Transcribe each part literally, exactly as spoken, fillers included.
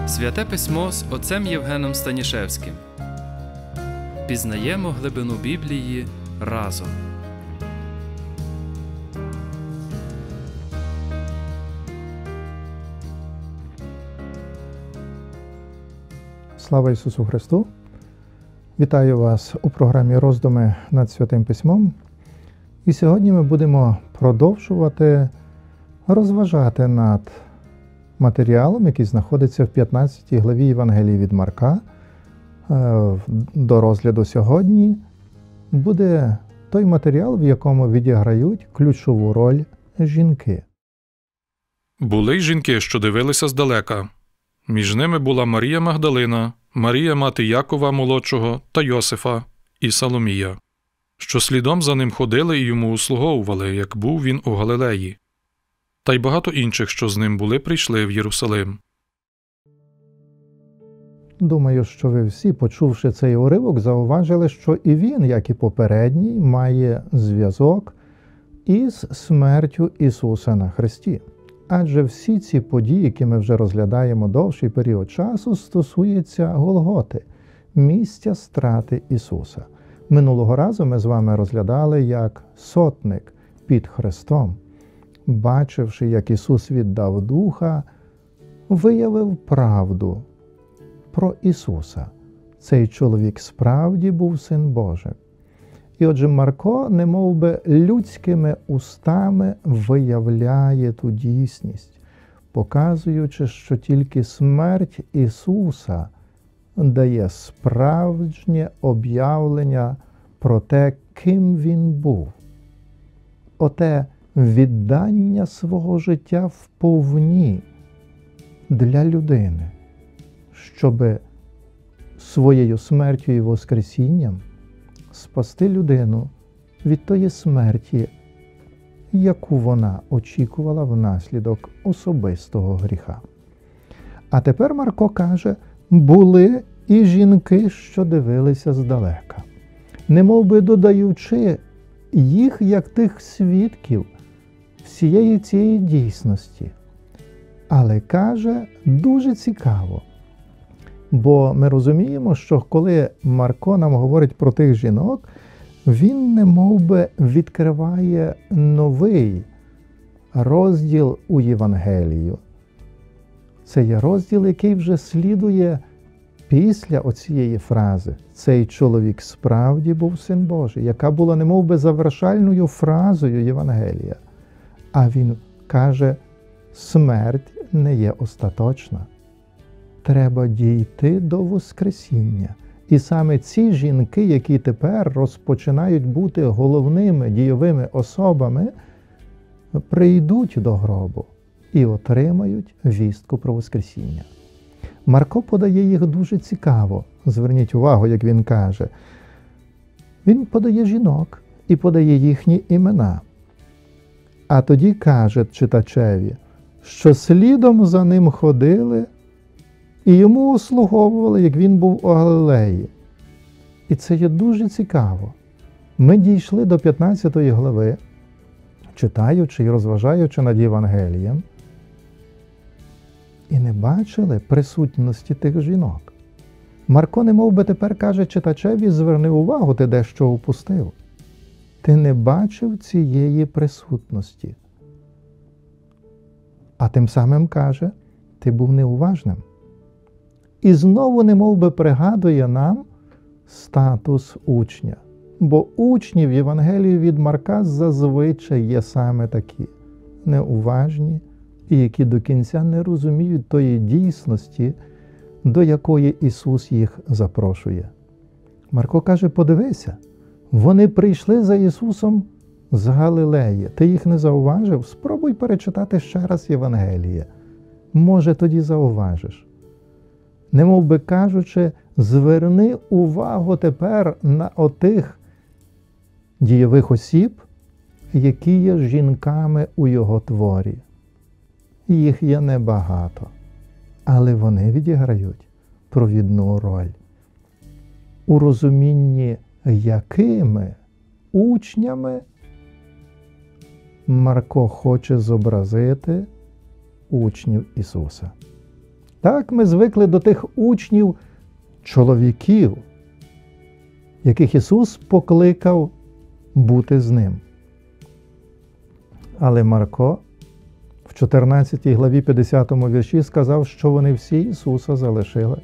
Святе Письмо з отцем Євгеном Станішевським. Пізнаємо глибину Біблії разом. Слава Ісусу Христу! Вітаю вас у програмі «Роздуми над Святим Письмом». І сьогодні ми будемо продовжувати розважати над матеріалом, який знаходиться в п'ятнадцятій главі Євангелії від Марка. До розгляду сьогодні буде той матеріал, в якому відіграють ключову роль жінки. Були й жінки, що дивилися здалека. Між ними була Марія Магдалина, Марія мати Якова молодшого та Йосифа і Соломія, що слідом за ним ходили і йому услуговували, як був він у Галилеї. Та й багато інших, що з ним були, прийшли в Єрусалим. Думаю, що ви всі, почувши цей уривок, зауважили, що і він, як і попередній, має зв'язок із смертю Ісуса на хресті. Адже всі ці події, які ми вже розглядаємо довший період часу, стосуються Голготи, місця страти Ісуса. Минулого разу ми з вами розглядали, як сотник під хрестом, бачивши, як Ісус віддав Духа, виявив правду про Ісуса. Цей чоловік справді був Син Божий. І отже, Марко, немов би людськими устами, виявляє ту дійсність, показуючи, що тільки смерть Ісуса дає справжнє об'явлення про те, ким Він був. Оте віддання свого життя вповні для людини, щоби своєю смертю і воскресінням спасти людину від тої смерті, яку вона очікувала внаслідок особистого гріха. А тепер Марко каже, були і жінки, що дивилися здалека, немов би додаючи їх як тих свідків всієї цієї дійсності. Але каже, дуже цікаво. Бо ми розуміємо, що коли Марко нам говорить про тих жінок, він немов би відкриває новий розділ у Євангелію. Це є розділ, який вже слідує після оцієї фрази. Цей чоловік справді був Син Божий, яка була немов би завершальною фразою Євангелія. А він каже, смерть не є остаточна. Треба дійти до Воскресіння. І саме ці жінки, які тепер розпочинають бути головними дійовими особами, прийдуть до гробу і отримають вістку про Воскресіння. Марко подає їх дуже цікаво. Зверніть увагу, як він каже. Він подає жінок і подає їхні імена. А тоді каже читачеві, що слідом за ним ходили і йому услуговували, як він був у Галилеї. І це є дуже цікаво. Ми дійшли до п'ятнадцятої глави, читаючи і розважаючи над Євангелієм, і не бачили присутності тих жінок. Марко немов би тепер каже читачеві, зверни увагу, ти дещо упустив. Ти не бачив цієї присутності. А тим самим каже, ти був неуважним. І знову немов би пригадує нам статус учня. Бо учні в Євангелії від Марка зазвичай є саме такі. Неуважні і які до кінця не розуміють тої дійсності, до якої Ісус їх запрошує. Марко каже, подивися, вони прийшли за Ісусом з Галилеї. Ти їх не зауважив? Спробуй перечитати ще раз Євангеліє. Може, тоді зауважиш. Немов би кажучи, зверни увагу тепер на отих дійових осіб, які є жінками у його творі. Їх є небагато, але вони відіграють провідну роль. У розумінні, якими учнями Марко хоче зобразити учнів Ісуса. Так, ми звикли до тих учнів, чоловіків, яких Ісус покликав бути з Ним. Але Марко в чотирнадцятій главі п'ятдесятому вірші сказав, що вони всі Ісуса залишили.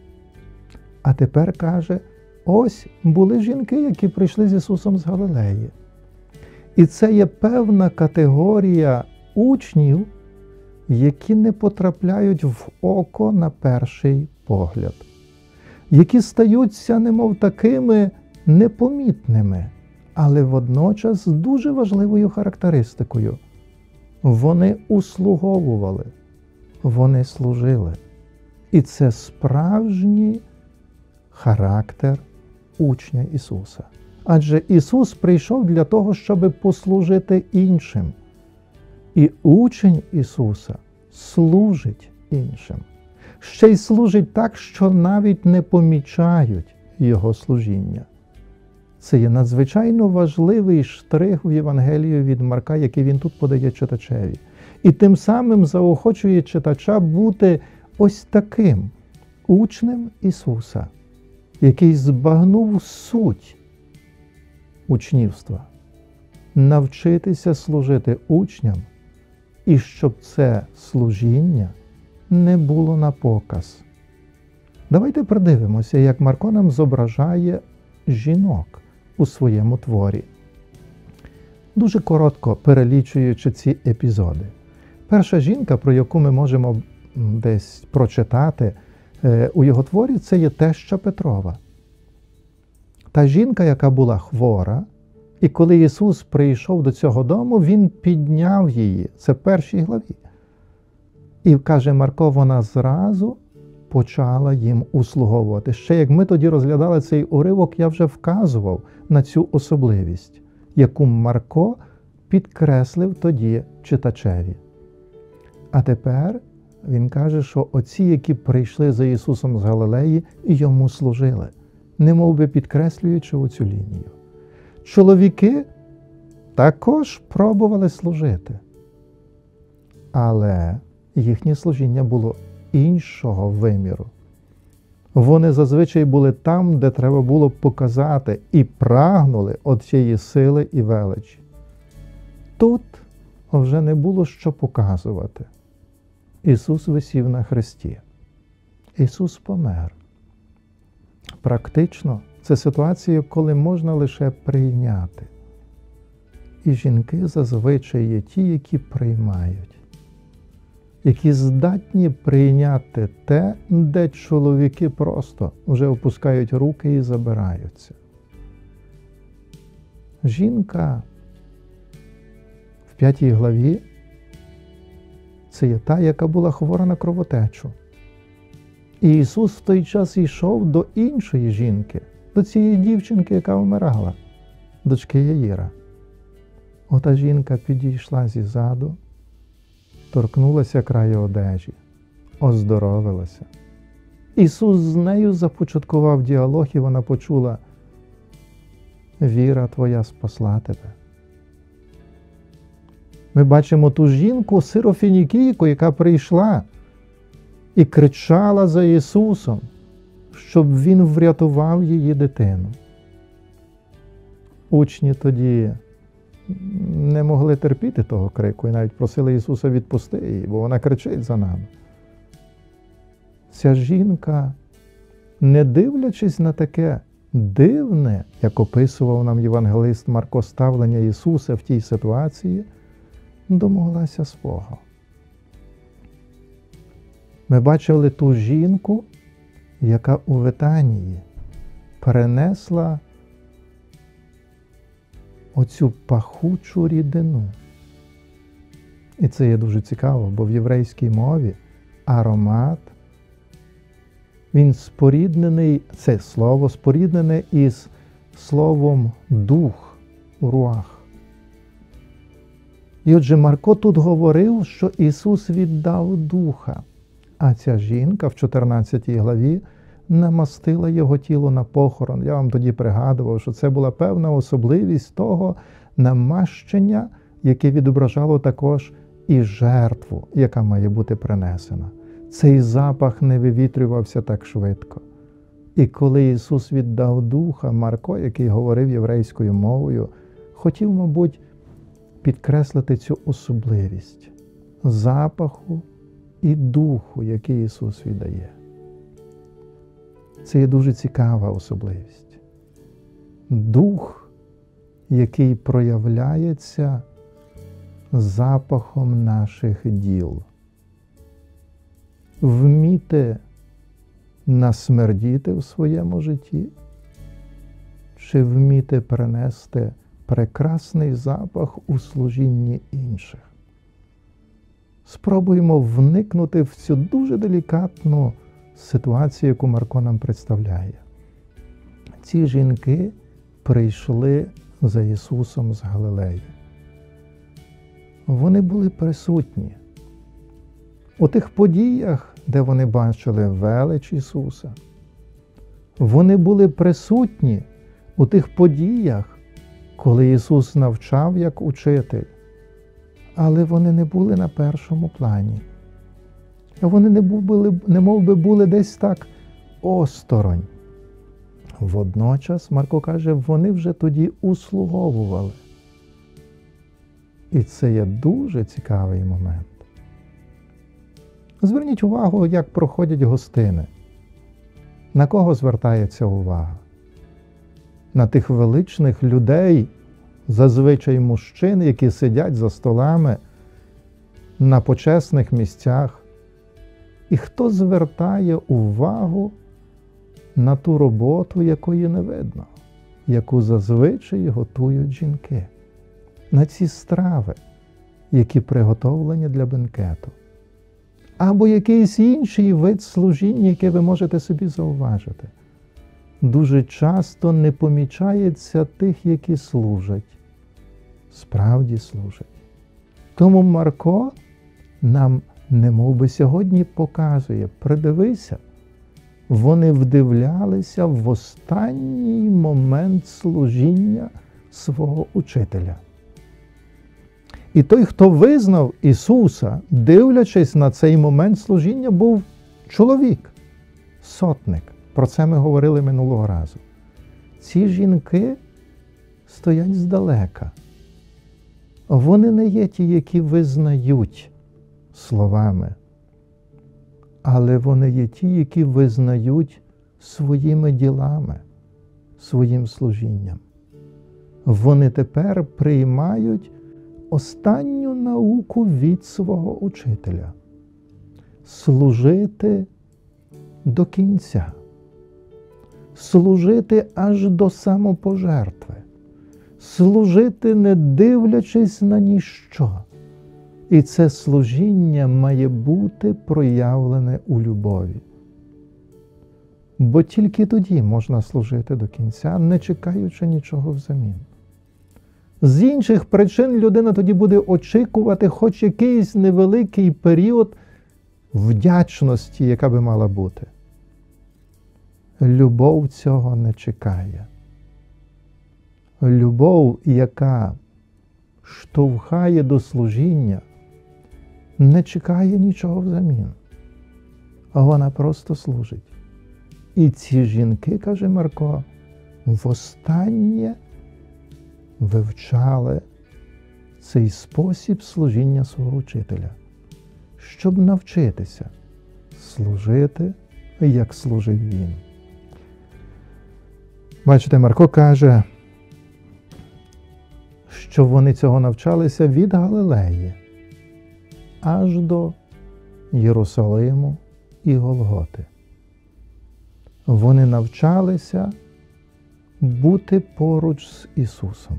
А тепер каже, ось були жінки, які прийшли з Ісусом з Галилеї. І це є певна категорія учнів, які не потрапляють в око на перший погляд, які стаються немов такими непомітними, але водночас дуже важливою характеристикою. Вони услуговували, вони служили. І це справжній характер учня Ісуса. Адже Ісус прийшов для того, щоб послужити іншим. І учень Ісуса служить іншим. Ще й служить так, що навіть не помічають Його служіння. Це є надзвичайно важливий штрих в Євангелії від Марка, який він тут подає читачеві. І тим самим заохочує читача бути ось таким учнем Ісуса, який збагнув суть учнівства. Навчитися служити учням, і щоб це служіння не було на показ. Давайте придивимося, як Марко нам зображає жінок у своєму творі. Дуже коротко перелічуючи ці епізоди. Перша жінка, про яку ми можемо десь прочитати у його творі, це є теща Петрова. Та жінка, яка була хвора, і коли Ісус прийшов до цього дому, Він підняв її. Це в першій главі. І, каже Марко, вона зразу почала їм услуговувати. Ще як ми тоді розглядали цей уривок, я вже вказував на цю особливість, яку Марко підкреслив тоді читачеві. А тепер він каже, що оці, які прийшли за Ісусом з Галилеї, йому служили, немов би підкреслюючи оцю лінію. Чоловіки також пробували служити, але їхнє служіння було іншого виміру. Вони зазвичай були там, де треба було показати, і прагнули от цієї сили і величі. Тут вже не було що показувати. Ісус висів на хресті. Ісус помер. Практично це ситуація, коли можна лише прийняти. І жінки зазвичай є ті, які приймають, які здатні прийняти те, де чоловіки просто вже опускають руки і забираються. Жінка в п'ятій главі це є та, яка була хвора на кровотечу. І Ісус в той час йшов до іншої жінки, до цієї дівчинки, яка вмирала, дочки Яїра. Ота жінка підійшла зізаду, торкнулася краю одежі, оздоровилася. Ісус з нею започаткував діалог, і вона почула: «Віра твоя спасла тебе». Ми бачимо ту жінку, сирофінікійку, яка прийшла і кричала за Ісусом, щоб Він врятував її дитину. Учні тоді не могли терпіти того крику і навіть просили Ісуса: відпусти її, бо вона кричить за нами. Ця жінка, не дивлячись на таке дивне, як описував нам євангелист Марко, ставлення Ісуса в тій ситуації, домоглася свого. Ми бачили ту жінку, яка у Витанії перенесла оцю пахучу рідину. І це є дуже цікаво, бо в єврейській мові аромат, він споріднений, це слово споріднене із словом дух, руах. І отже, Марко тут говорив, що Ісус віддав духа, а ця жінка в чотирнадцятій главі намастила його тіло на похорон. Я вам тоді пригадував, що це була певна особливість того намащення, яке відображало також і жертву, яка має бути принесена. цей запах не вивітрювався так швидко. І коли Ісус віддав Духа, Марко, який говорив єврейською мовою, хотів, мабуть, підкреслити цю особливість запаху і духу, який Ісус віддає. Це є дуже цікава особливість. Дух, який проявляється запахом наших діл. Вміти насмердіти в своєму житті, чи вміти принести прекрасний запах у служінні інших. Спробуємо вникнути в цю дуже делікатну ситуацію, яку Марко нам представляє. Ці жінки прийшли за Ісусом з Галилеї. Вони були присутні у тих подіях, де вони бачили велич Ісуса. Вони були присутні у тих подіях, коли Ісус навчав як учитель. Але вони не були на першому плані. Вони не були, не мов би були десь так осторонь. Водночас, Марко каже, вони вже тоді услуговували. І це є дуже цікавий момент. Зверніть увагу, як проходять гостини. На кого звертається увага? На тих величних людей, зазвичай мужчин, які сидять за столами на почесних місцях. І хто звертає увагу на ту роботу, якої не видно, яку зазвичай готують жінки, на ці страви, які приготовлені для бенкету, або якийсь інший вид служіння, яке ви можете собі зауважити. Дуже часто не помічається тих, які служать, справді служать. Тому Марко нам немов би сьогодні показує, придивися, вони вдивлялися в останній момент служіння свого учителя. І той, хто визнав Ісуса, дивлячись на цей момент служіння, був чоловік, сотник. Про це ми говорили минулого разу. Ці жінки стоять здалека. Вони не є ті, які визнають словами, але вони є ті, які визнають своїми ділами, своїм служінням. Вони тепер приймають останню науку від свого учителя – служити до кінця, служити аж до самопожертви, служити не дивлячись на ніщо. І це служіння має бути проявлене у любові. Бо тільки тоді можна служити до кінця, не чекаючи нічого взамін. З інших причин людина тоді буде очікувати хоч якийсь невеликий період вдячності, яка би мала бути. Любов цього не чекає. Любов, яка штовхає до служіння, не чекає нічого взамін, а вона просто служить. І ці жінки, каже Марко, востаннє вивчали цей спосіб служіння свого учителя, щоб навчитися служити, як служив він. Бачите, Марко каже, що вони цього навчалися від Галилеї аж до Єрусалиму і Голготи. Вони навчалися бути поруч з Ісусом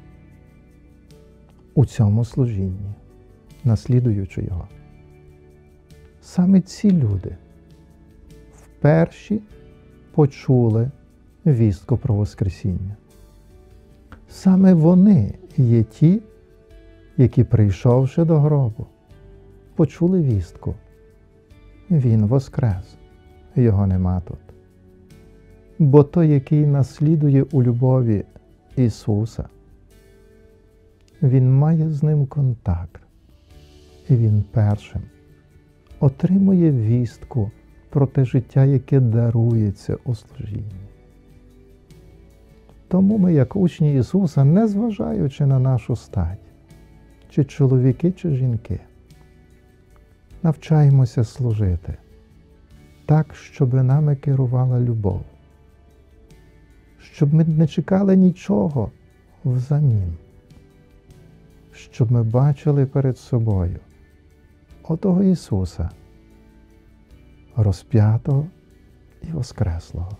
у цьому служінні, наслідуючи Його. Саме ці люди вперше почули вістку про Воскресіння. Саме вони є ті, які, прийшовши до гробу, почули вістку. Він воскрес, його нема тут. Бо той, який наслідує у любові Ісуса, він має з ним контакт. І він першим отримує вістку про те життя, яке дарується у служінні. Тому ми, як учні Ісуса, незважаючи на нашу стать, чи чоловіки, чи жінки, навчаємося служити так, щоб нами керувала любов, щоб ми не чекали нічого взамін, щоб ми бачили перед собою отого Ісуса, розп'ятого і воскреслого.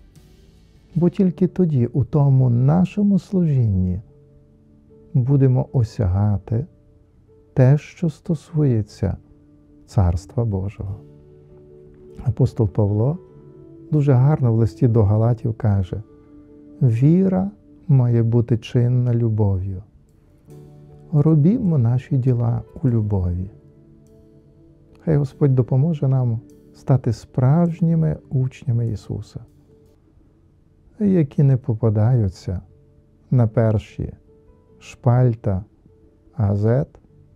Бо тільки тоді у тому нашому служінні будемо осягати те, що стосується Царства Божого. Апостол Павло дуже гарно в листі до Галатів каже: «Віра має бути чинна любов'ю. Робімо наші діла у любові». Хай Господь допоможе нам стати справжніми учнями Ісуса, які не попадаються на перші шпальта газет,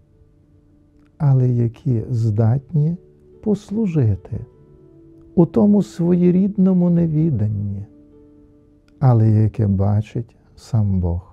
але які здатні послужити у тому своєрідному невіданні, але яке бачить сам Бог.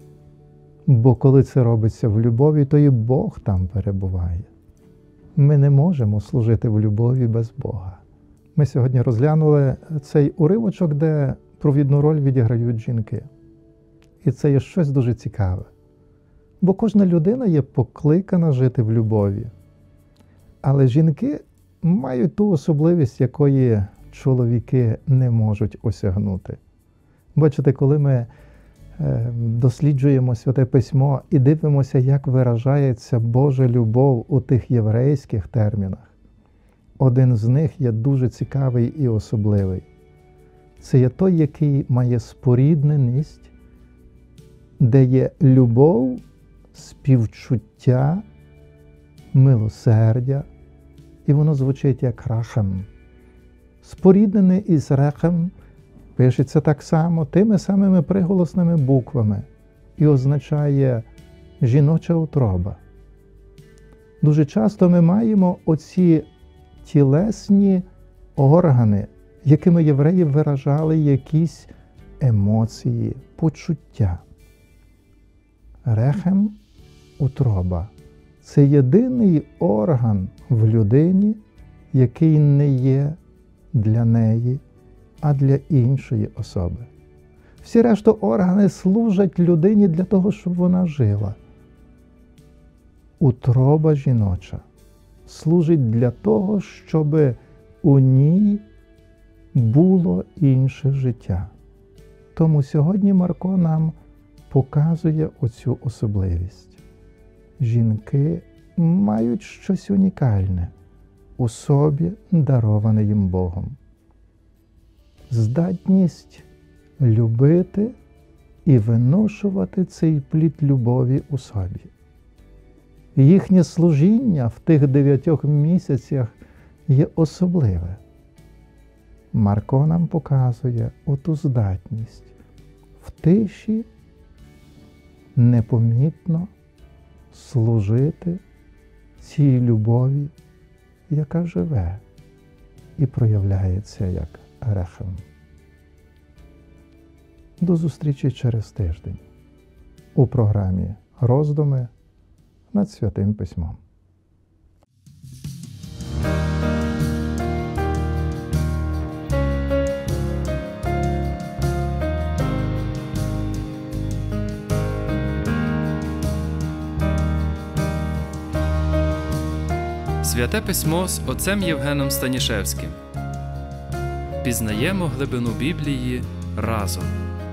Бо коли це робиться в любові, то і Бог там перебуває. Ми не можемо служити в любові без Бога. Ми сьогодні розглянули цей уривочок, де провідну роль відіграють жінки. І це є щось дуже цікаве. Бо кожна людина є покликана жити в любові. Але жінки мають ту особливість, якої чоловіки не можуть осягнути. Бачите, коли ми досліджуємо Святе Письмо і дивимося, як виражається Божа любов у тих єврейських термінах, один з них є дуже цікавий і особливий. Це є той, який має спорідненість, де є любов, співчуття, милосердя, і воно звучить як рахем. Споріднений із рахем пишеться так само тими самими приголосними буквами і означає жіноча утроба. Дуже часто ми маємо оці тілесні органи, якими євреї виражали якісь емоції, почуття. Рехем – утроба. Це єдиний орган в людині, який не є для неї, а для іншої особи. Всі решта органи служать людині для того, щоб вона жила. Утроба жіноча служить для того, щоб у ній було інше життя. Тому сьогодні Марко нам показує оцю особливість. Жінки мають щось унікальне у собі, дароване їм Богом. Здатність любити і виношувати цей плід любові у собі. Їхнє служіння в тих дев'ятьох місяцях є особливе. Марко нам показує оту здатність в тиші непомітно служити цій любові, яка живе і проявляється як рехем. До зустрічі через тиждень у програмі «Роздуми над Святим Письмом». Святе Письмо з отцем Євгеном Станішевським. Пізнаємо глибину Біблії разом.